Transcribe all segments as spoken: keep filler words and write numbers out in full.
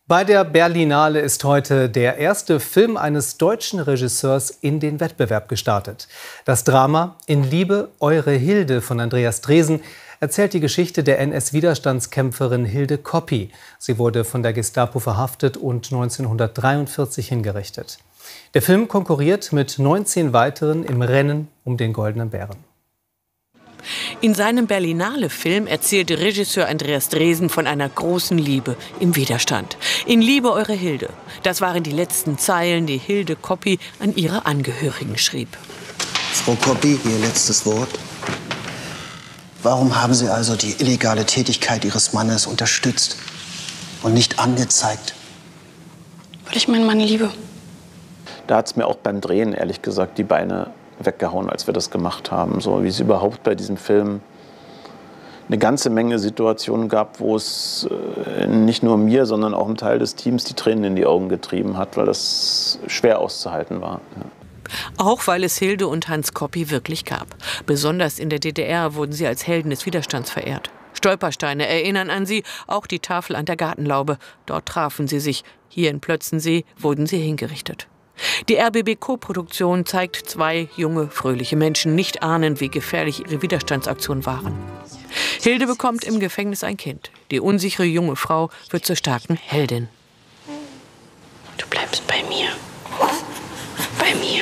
Bei der Berlinale ist heute der erste Film eines deutschen Regisseurs in den Wettbewerb gestartet. Das Drama In Liebe, eure Hilde von Andreas Dresen erzählt die Geschichte der N S-Widerstandskämpferin Hilde Koppi. Sie wurde von der Gestapo verhaftet und neunzehnhundertdreiundvierzig hingerichtet. Der Film konkurriert mit neunzehn weiteren im Rennen um den Goldenen Bären. In seinem Berlinale-Film erzählte Regisseur Andreas Dresen von einer großen Liebe im Widerstand. In Liebe, eure Hilde. Das waren die letzten Zeilen, die Hilde Koppi an ihre Angehörigen schrieb. Frau Koppi, Ihr letztes Wort. Warum haben Sie also die illegale Tätigkeit Ihres Mannes unterstützt und nicht angezeigt? Weil ich meinen Mann liebe. Da hat es mir auch beim Drehen, ehrlich gesagt, die Beine weggehauen, als wir das gemacht haben. So wie es überhaupt bei diesem Film eine ganze Menge Situationen gab, wo es äh, nicht nur mir, sondern auch einem Teil des Teams die Tränen in die Augen getrieben hat, weil das schwer auszuhalten war. Ja. Auch weil es Hilde und Hans Koppi wirklich gab. Besonders in der D D R wurden sie als Helden des Widerstands verehrt. Stolpersteine erinnern an sie, auch die Tafel an der Gartenlaube. Dort trafen sie sich. Hier in Plötzensee wurden sie hingerichtet. Die R B B-Koproduktion zeigt zwei junge, fröhliche Menschen, nicht ahnend, wie gefährlich ihre Widerstandsaktionen waren. Hilde bekommt im Gefängnis ein Kind. Die unsichere junge Frau wird zur starken Heldin. Du bleibst bei mir. Bei mir.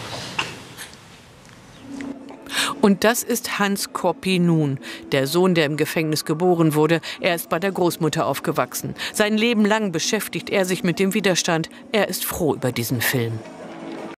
Und das ist Hans Koppi nun, der Sohn, der im Gefängnis geboren wurde. Er ist bei der Großmutter aufgewachsen. Sein Leben lang beschäftigt er sich mit dem Widerstand. Er ist froh über diesen Film.